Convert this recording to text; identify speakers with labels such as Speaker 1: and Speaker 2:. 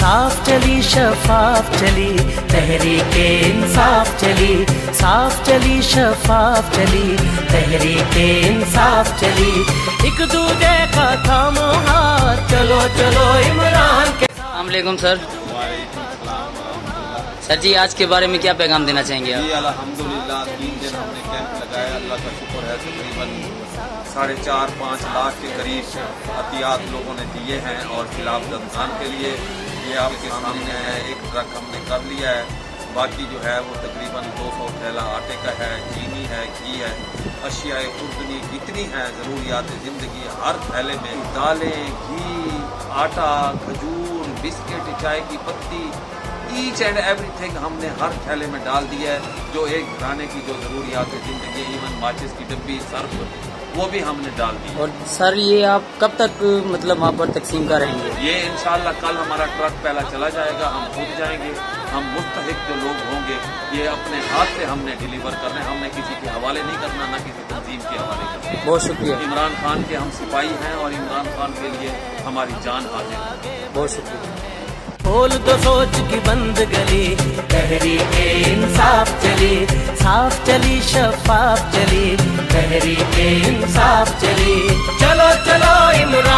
Speaker 1: साफ चली शफाफ चली तहरीक इंसाफ चली, साफ चली शफाफ चली तहरीक इंसाफ चली, एक दूजे का थामो हाथ चलो चलो इमरान के।
Speaker 2: अस्सलाम वालेकुम सर। सर जी आज के बारे में क्या पैगाम देना चाहेंगे आप?
Speaker 3: जी अल्हम्दुलिल्लाह 3 दिन हमने कैंप लगाया, अल्लाह का शुक्र है तकरीबन 4.5-5 लाख के करीब अतियात लोगों ने दिए हैं। और खिलाफ रमजान के लिए ये आपके सामने है, एक ट्रक हमने कर लिया है, बाकी जो है वो तकरीबन 200 थैला आटे का है, चीनी है, घी है, अशियाए खुर्दनी जितनी है ज़रूरियात ज़िंदगी हर थैले में दालें, घी, आटा, खजूर, बिस्किट, चाय की पत्ती, ईच एंड एवरीथिंग हमने हर थैले में डाल दिया है। जो एक घराने की जो ज़रूरियात ज़िंदगी, इवन माचिस की डब्बी, सर्फ, वो भी हमने डाल दी।
Speaker 2: और सर ये आप कब तक मतलब वहाँ पर तकसीम करेंगे?
Speaker 3: ये इंशाल्लाह कल हमारा ट्रक पहला चला जाएगा, हम खुद जाएंगे, हम मुस्तहिक जो लोग होंगे ये अपने हाथ से हमने डिलीवर करना है, हमने किसी के हवाले नहीं करना, ना किसी तंजीम के हवाले करना।
Speaker 2: बहुत शुक्रिया।
Speaker 3: इमरान खान के हम सिपाही हैं और इमरान खान के लिए हमारी जान हाजिर है।
Speaker 2: बहुत शुक्रिया।
Speaker 1: खोल दो सोच की बंद गली तहरीक इंसाफ चली, साफ चली शफाफ चली तहरीक इंसाफ चली, चलो चलो इमरान